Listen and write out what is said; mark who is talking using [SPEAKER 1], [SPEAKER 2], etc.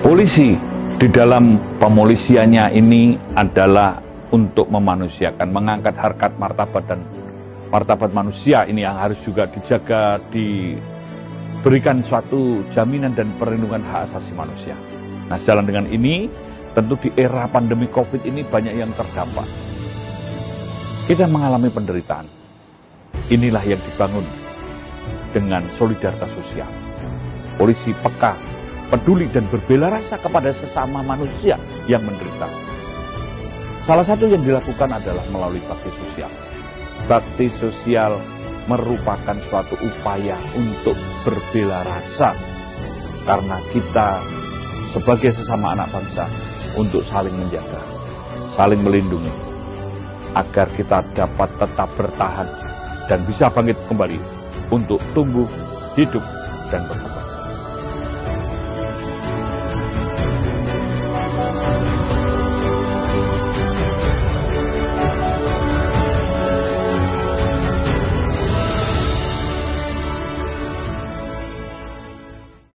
[SPEAKER 1] Polisi di dalam pemolisiannya ini adalah untuk memanusiakan, mengangkat harkat martabat dan martabat manusia ini yang harus juga dijaga, diberikan suatu jaminan dan perlindungan hak asasi manusia. Nah, sejalan dengan ini, tentu di era pandemi COVID ini banyak yang terdampak. Kita mengalami penderitaan. Inilah yang dibangun dengan solidaritas sosial. Polisi peka, peduli dan berbela rasa kepada sesama manusia yang menderita. Salah satu yang dilakukan adalah melalui bakti sosial. Bakti sosial merupakan suatu upaya untuk berbela rasa karena kita sebagai sesama anak bangsa untuk saling menjaga, saling melindungi agar kita dapat tetap bertahan dan bisa bangkit kembali untuk tumbuh, hidup, dan berkembang.